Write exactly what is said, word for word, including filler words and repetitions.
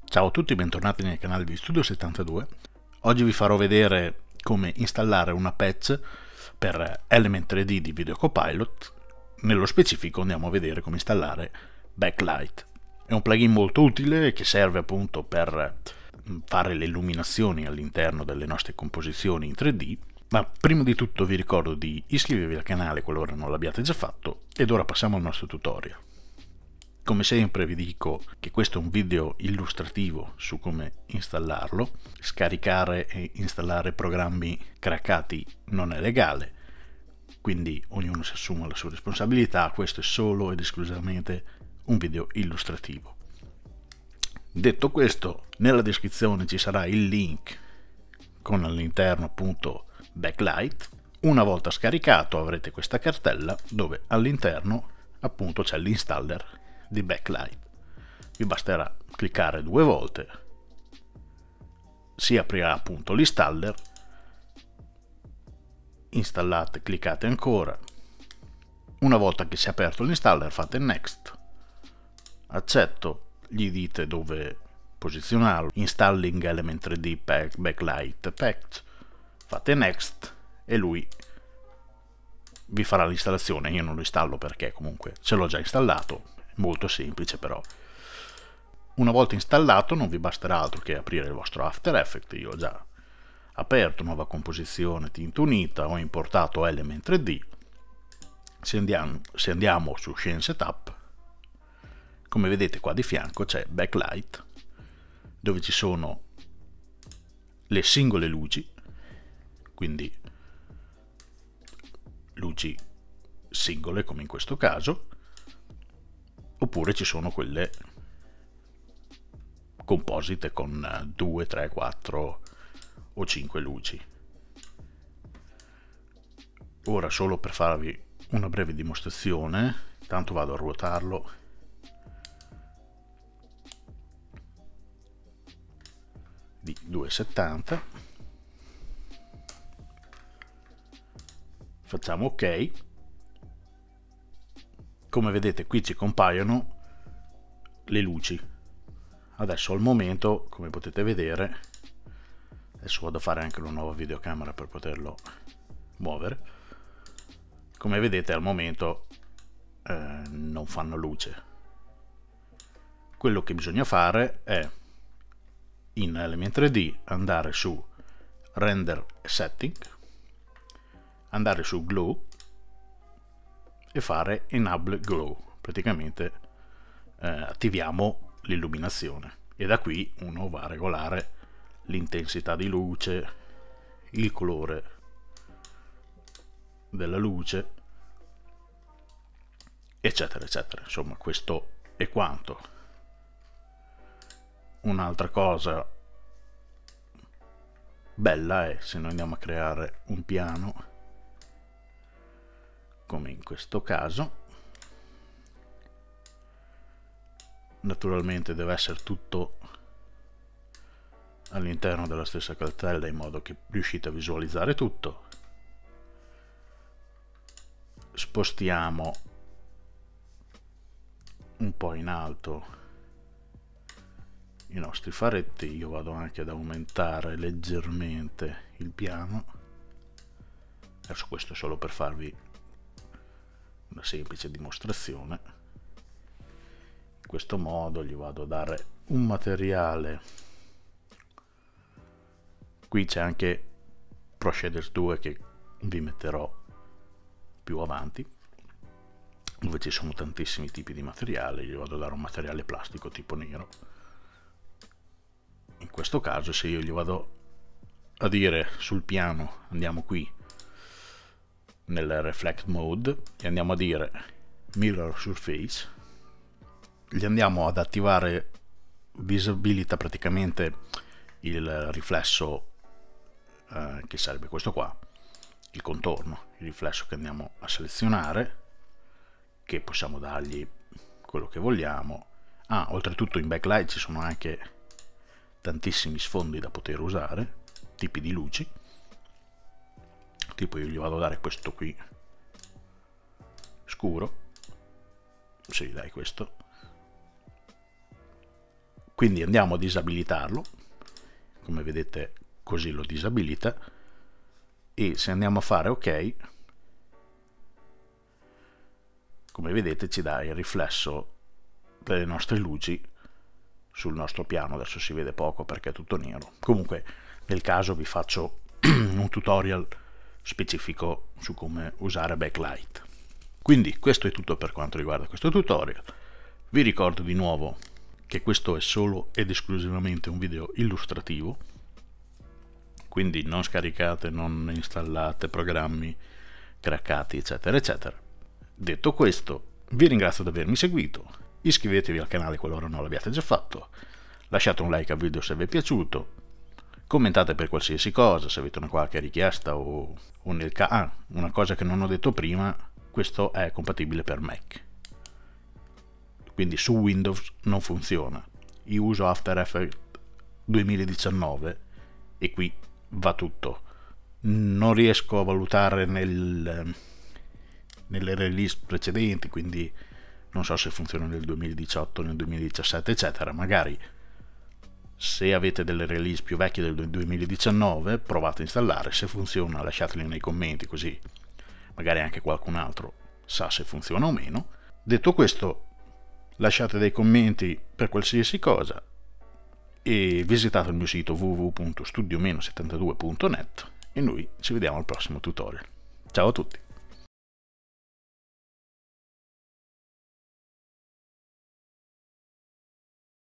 Ciao a tutti, bentornati nel canale di Studio settantadue. Oggi vi farò vedere come installare una patch per Element tre D di Video Copilot. Nello specifico andiamo a vedere come installare Backlight. È un plugin molto utile che serve appunto per fare le illuminazioni all'interno delle nostre composizioni in tre D. Ma prima di tutto vi ricordo di iscrivervi al canale qualora non l'abbiate già fatto, ed ora passiamo al nostro tutorial. Come sempre vi dico che questo è un video illustrativo su come installarlo. Scaricare e installare programmi craccati non è legale, quindi ognuno si assume la sua responsabilità. Questo è solo ed esclusivamente un video illustrativo. Detto questo, nella descrizione ci sarà il link con all'interno appunto Backlight. Una volta scaricato avrete questa cartella dove all'interno appunto c'è l'installer di Backlight. Vi basterà cliccare due volte, si aprirà appunto l'installer, installate, cliccate ancora. Una volta che si è aperto l'installer fate next, accetto, gli dite dove posizionarlo, installing Element tre D pack, Backlight patch, fate next e lui vi farà l'installazione. Io non lo installo perché comunque ce l'ho già installato, molto semplice. Però una volta installato non vi basterà altro che aprire il vostro After Effects. Io ho già aperto nuova composizione, tinta unita, ho importato Element tre D. Se andiamo, se andiamo su Scene Setup, come vedete qua di fianco c'è Backlight, dove ci sono le singole luci, quindi luci singole come in questo caso, oppure ci sono quelle composite con due, tre, quattro o cinque luci. Ora, solo per farvi una breve dimostrazione, intanto vado a ruotarlo di duecentosettanta, facciamo ok. Come vedete qui ci compaiono le luci. Adesso al momento, come potete vedere, adesso vado a fare anche una nuova videocamera per poterlo muovere. Come vedete al momento eh, non fanno luce. Quello che bisogna fare è in Element tre D andare su Render Setting, andare su Glow e fare Enable Glow. Praticamente eh, attiviamo l'illuminazione e da qui uno va a regolare l'intensità di luce, il colore della luce, eccetera eccetera. Insomma, questo è quanto. Un'altra cosa bella è se noi andiamo a creare un piano come in questo caso. Naturalmente deve essere tutto all'interno della stessa cartella in modo che riuscite a visualizzare tutto. Spostiamo un po' in alto i nostri faretti. Io vado anche ad aumentare leggermente il piano. Adesso questo è solo per farvi una semplice dimostrazione. In questo modo gli vado a dare un materiale. Qui c'è anche Pro Shaders due che vi metterò più avanti, dove ci sono tantissimi tipi di materiale. Gli vado a dare un materiale plastico tipo nero. In questo caso, se io gli vado a dire sul piano, andiamo qui nel Reflect Mode e andiamo a dire Mirror Surface, gli andiamo ad attivare visibilità, praticamente il riflesso eh, che sarebbe questo qua, il contorno, il riflesso che andiamo a selezionare, che possiamo dargli quello che vogliamo. Ah, oltretutto in Backlight ci sono anche tantissimi sfondi da poter usare, tipi di luci. Tipo io gli vado a dare questo qui scuro, sì dai, questo Quindi andiamo a disabilitarlo, come vedete così lo disabilita, e se andiamo a fare ok, come vedete ci dà il riflesso delle nostre luci sul nostro piano. Adesso si vede poco perché è tutto nero. Comunque nel caso vi faccio un tutorial specifico su come usare backlight. Quindi questo è tutto per quanto riguarda questo tutorial. Vi ricordo di nuovo che questo è solo ed esclusivamente un video illustrativo, quindi non scaricate, non installate programmi craccati eccetera eccetera. Detto questo, vi ringrazio di avermi seguito, iscrivetevi al canale qualora non l'abbiate già fatto, lasciate un like al video se vi è piaciuto, commentate per qualsiasi cosa, se avete una qualche richiesta o, o nel caso... Ah, una cosa che non ho detto prima, questo è compatibile per Mac, quindi su Windows non funziona. Io uso After Effects duemiladiciannove e qui va tutto. Non riesco a valutare nel, nelle release precedenti, quindi non so se funziona nel duemiladiciotto, nel duemiladiciassette eccetera. Magari se avete delle release più vecchie del duemiladiciannove provate a installare, se funziona lasciateli nei commenti, così magari anche qualcun altro sa se funziona o meno. Detto questo, lasciate dei commenti per qualsiasi cosa e visitate il mio sito w w w punto studio settantadue punto net e noi ci vediamo al prossimo tutorial. Ciao a tutti!